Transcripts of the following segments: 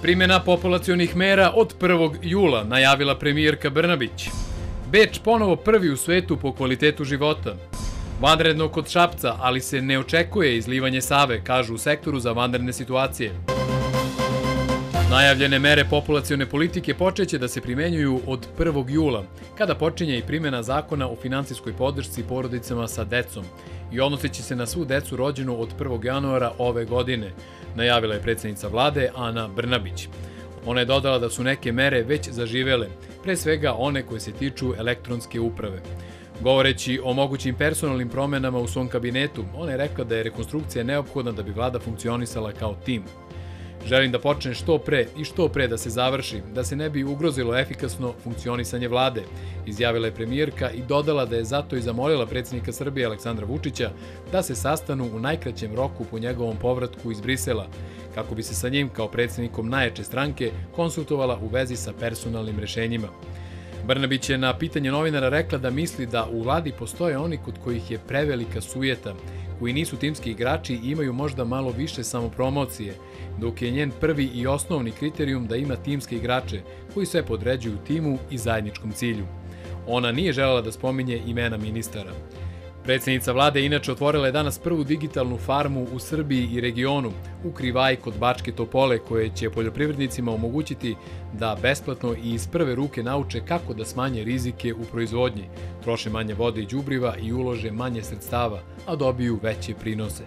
Primjena populacionih mera od 1. jula, najavila premijerka Brnabić. Beč ponovo prvi u svetu po kvalitetu života. Vanredno kod Šapca, ali se ne očekuje izlivanje Save, kažu u sektoru za vanredne situacije. Najavljene mere populacione politike počeće da se primenjuju od 1. jula, kada počinje i primjena zakona o finansijskoj podršci porodicama sa decom i odnosit će se na svu decu rođenu od 1. januara ove godine, najavila je predsjednica vlade Ana Brnabić. Ona je dodala da su neke mere već zaživele, pre svega one koje se tiču elektronske uprave. Govoreći o mogućim personalnim promenama u svom kabinetu, ona je rekla da je rekonstrukcija neophodna da bi vlada funkcionisala kao tim. Želim da počne što pre i što pre da se završi, da se ne bi ugrozilo efikasno funkcionisanje vlade, izjavila je premijerka i dodala da je zato i zamolila predsjednika Srbije Aleksandra Vučića da se sastanu u najkraćem roku po njegovom povratku iz Brisela, kako bi se sa njim kao predsjednikom najjače stranke konsultovala u vezi sa personalnim rešenjima. Brnabić je na pitanje novinara rekla da misli da u vladi postoje oni kod kojih je prevelika sujeta, koji nisu timski igrači i imaju možda malo više samopromocije, dok je njen prvi i osnovni kriterijum da ima timske igrače koji sve podređuju timu i zajedničkom cilju. Ona nije želela da spominje imena ministara. Predsjednica vlade inače otvorila je danas prvu digitalnu farmu u Srbiji i regionu, u Krivaji kod Bačke Topole, koje će poljoprivrednicima omogućiti da besplatno i iz prve ruke nauče kako da smanje rizike u proizvodnji, troše manje vode i đubriva i ulože manje sredstava, a dobiju veće prinose.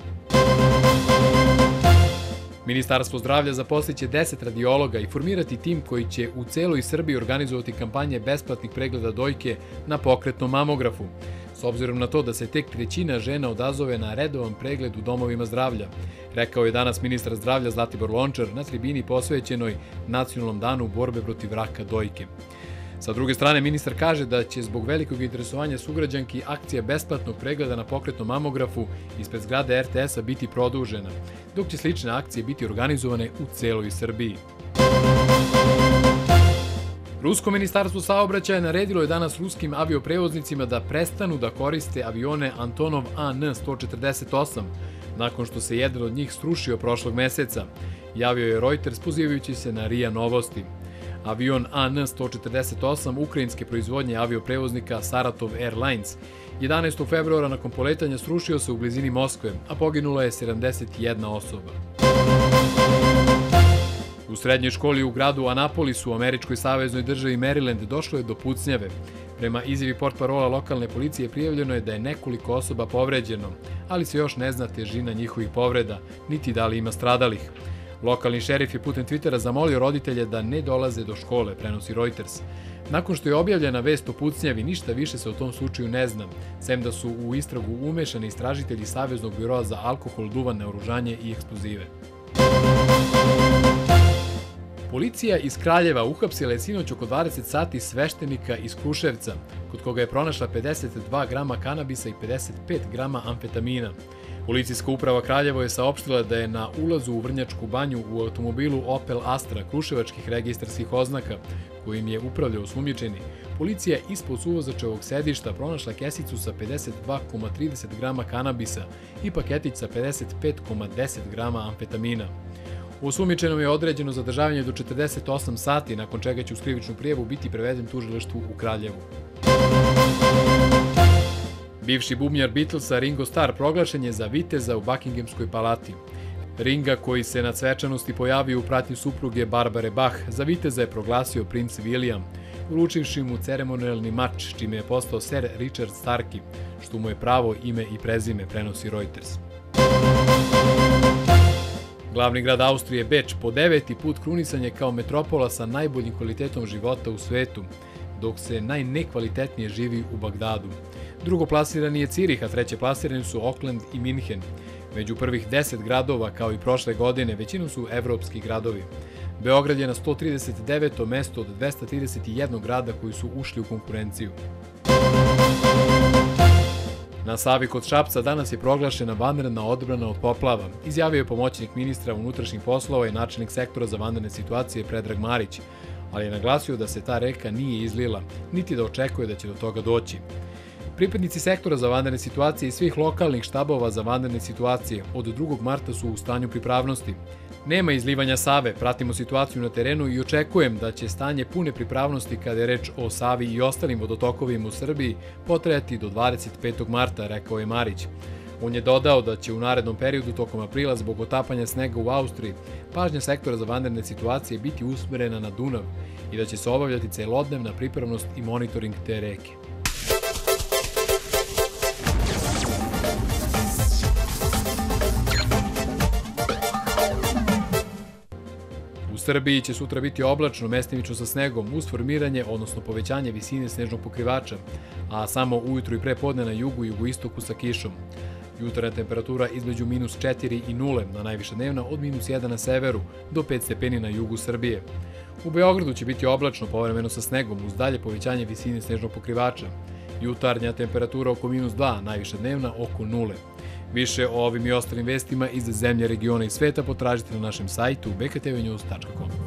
Ministarstvo zdravlja zaposliće 10 radiologa i formirati tim koji će u celoj Srbiji organizovati kampanje besplatnih pregleda dojke na pokretnom mamografu, s obzirom na to da se tek trećina žena odazove na redovan pregled u domovima zdravlja, rekao je danas ministar zdravlja Zlatibor Lončar na tribini posvećenoj Nacionalnom danu borbe protiv raka dojke. Sa druge strane, ministar kaže da će zbog velikog interesovanja sugrađanki akcija besplatnog pregleda na pokretnom mamografu ispred zgrade RTS-a biti produžena, dok će slične akcije biti organizovane u celoj Srbiji. Rusko ministarstvo saobraćaja naredilo je danas ruskim avioprevoznicima da prestanu da koriste avione Antonov An-148, nakon što se jedan od njih srušio prošlog meseca, javio je Reuters pozivajući se na RIA Novosti. Avion An-148 ukrajinske proizvodnje avioprevoznika Saratov Airlines 11. februara nakon poletanja srušio se u blizini Moskve, a poginula je 71 osoba. U srednjoj školi u gradu Anapolisu u američkoj saveznoj državi Maryland došlo je do pucnjave. Prema izjavi portparola lokalne policije prijavljeno je da je nekoliko osoba povređeno, ali se još ne zna težina njihovih povreda, niti da li ima stradalih. Lokalni šerif je putem Twittera zamolio roditelje da ne dolaze do škole, prenosi Reuters. Nakon što je objavljena vest o pucnjavi, ništa više se o tom slučaju ne zna, sem da su u istragu umešani istražitelji Saveznog biroa za alkohol, duvan, naoružanje i eksplozive. Policija iz Kraljeva uhapsila je sinoć oko 20 sati sveštenika iz Kruševca, kod koga je pronašla 52 grama kanabisa i 55 grama amfetamina. Policijska uprava Kraljevo je saopštila da je na ulazu u Vrnjačku banju u automobilu Opel Astra kruševačkih registarskih oznaka, kojim je upravljao osumnjičeni, policija ispod suvozačevog sedišta pronašla kesicu sa 52,30 grama kanabisa i paketić sa 55,10 grama amfetamina. Osumnjičenom je određeno zadržavanje do 48 sati, nakon čega će uz krivičnu prijavu biti preveden tužilaštvu u Kraljevu. Bivši bubnjar Beatlesa Ringo Starr proglašen je za viteza u Buckinghamskoj palati. Ringa, koji se na svečanosti pojavio u pratnji supruge Barbare Bach, za viteza je proglasio princ William, uručivši mu ceremonijalni mač, čime je postao Sir Richard Starki, što mu je pravo ime i prezime, prenosi Reuters. Glavni grad Austrije Beč po 9. put krunisan je kao metropola sa najboljim kvalitetom života u svetu, dok se najnekvalitetnije živi u Bagdadu. Drugoplasirani je Cirih, a treće plasirani su Auckland i Minhen. Među prvih 10 gradova, kao i prošle godine, većinom su evropski gradovi. Beograd je na 139. mesto od 231 grada koji su ušli u konkurenciju. Na Savi kod Šapca danas je proglašena vanredna odbrana od poplava, izjavio je pomoćnik ministra unutrašnjih poslova i načelnik sektora za vanredne situacije Predrag Marić, ali je naglasio da se ta reka nije izlila, niti da očekuje da će do toga doći. Pripadnici sektora za vanredne situacije i svih lokalnih štabova za vanredne situacije od 2. marta su u stanju pripravnosti. Nema izlivanja Save, pratimo situaciju na terenu i očekujem da će stanje pune pripravnosti kada je reč o Savi i ostalim vodotokovima u Srbiji potrajati do 25. marta, rekao je Marić. On je dodao da će u narednom periodu tokom aprila zbog otapanja snega u Austriji pažnja sektora za vanredne situacije biti usmerena na Dunav i da će se obavljati celodnevna pripravnost i monitoring te reke. U Srbiji će sutra biti oblačno, mestimično sa snegom uz formiranje, odnosno povećanje visine snežnog pokrivača, a samo ujutru i prepodne na jugu i jugoistoku sa kišom. Jutarnja temperatura između -4 i 0, na najviša dnevna od -1 na severu do 5 stepeni na jugu Srbije. U Beogradu će biti oblačno, povremeno sa snegom uz dalje povećanje visine snežnog pokrivača. Jutarnja temperatura oko -2, najviša dnevna oko 0. Više o ovim i ostalim vestima iz zemlje, regiona i sveta potražite na našem sajtu bktvnews.com.